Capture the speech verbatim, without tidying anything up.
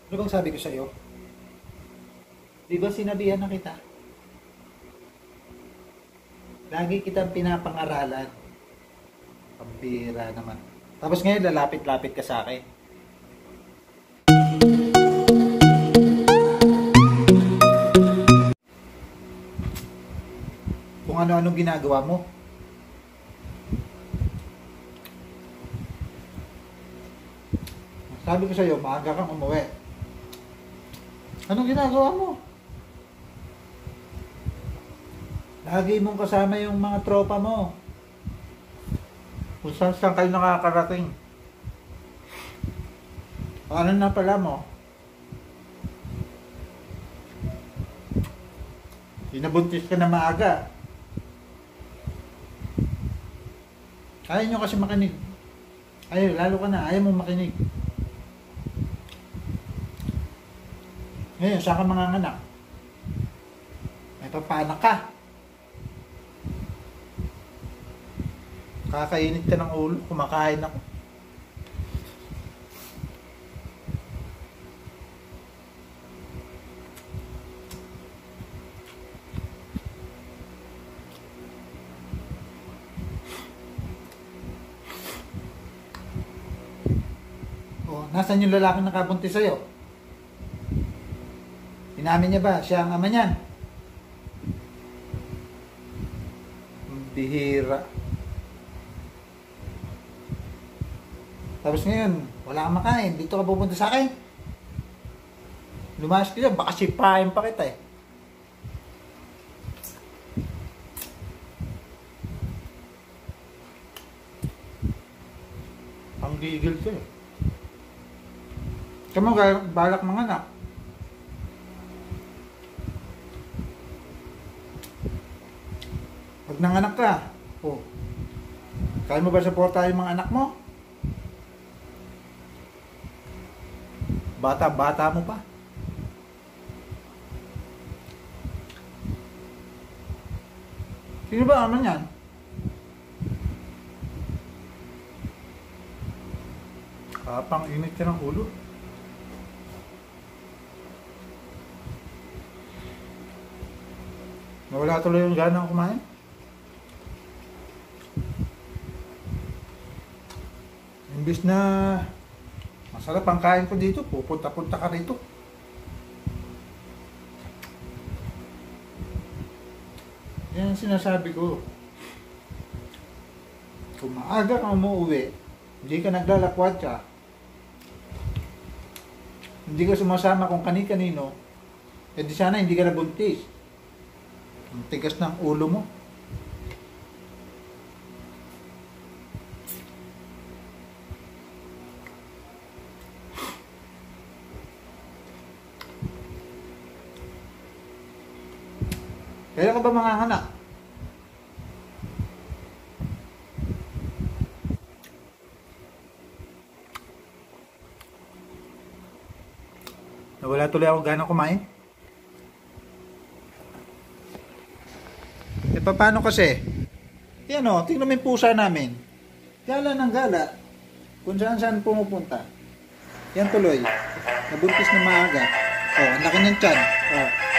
Ano bang sabi ko sa iyo? Di ba sinabihan na kita? Lagi kitang pinapangaralan. Pambira naman. Tapos ngayon lalapit-lapit ka sa akin. Kung ano-anong ginagawa mo. Sabi ko sa iyo, maaga kang umuwi. Anong ginagawa mo? Lagi mong kasama yung mga tropa mo. Kung saan saan kayo nakakarating. Ano na pala mo? Sinabuntis ka na maaga. Ayaw nyo kasi makinig. Ayaw, lalo ka na. Ayaw mong makinig. Ngayon, saan ka manganganak? May papanak ka. Kakainit ka ng ulo. Kumakain ako. Oh, nasaan yung lalaki nakabuntis sa'yo? Inamin niya ba? Siya ang ama niyan? Bihira. Tapos ngayon, wala kang makain. Dito ka pupunta sa akin? Lumayas ka dyan. Baka sipahin pa kita eh. Panggigil ka eh. Kamu balak manganak. Pag nanganak ka, oh, kaya mo ba suportahan yung mga anak mo? Bata-bata mo pa. Sino ba ama niyan? Kapang init ka ng ulo. Nawala tuloy yung gana kumain. Imbis na masarap ang kain ko dito, pupunta-punta ka rito. Yan ang sinasabi ko. Kung maaga ka umuwi, hindi ka naglalakwatsa, hindi ka sumasama kung kani-kanino, eh di sana hindi ka nabuntis. Ang tigas ng ulo mo. Kailan ka ba manganganak? Nawala tuloy ako gana kumain. E paano kasi? Yan o, tingnan mo yung pusa namin. Gala ng gala. Kung saan saan pumupunta. Yan tuloy. Nabuntis na maaga. O, ang laki ng tiyan. O.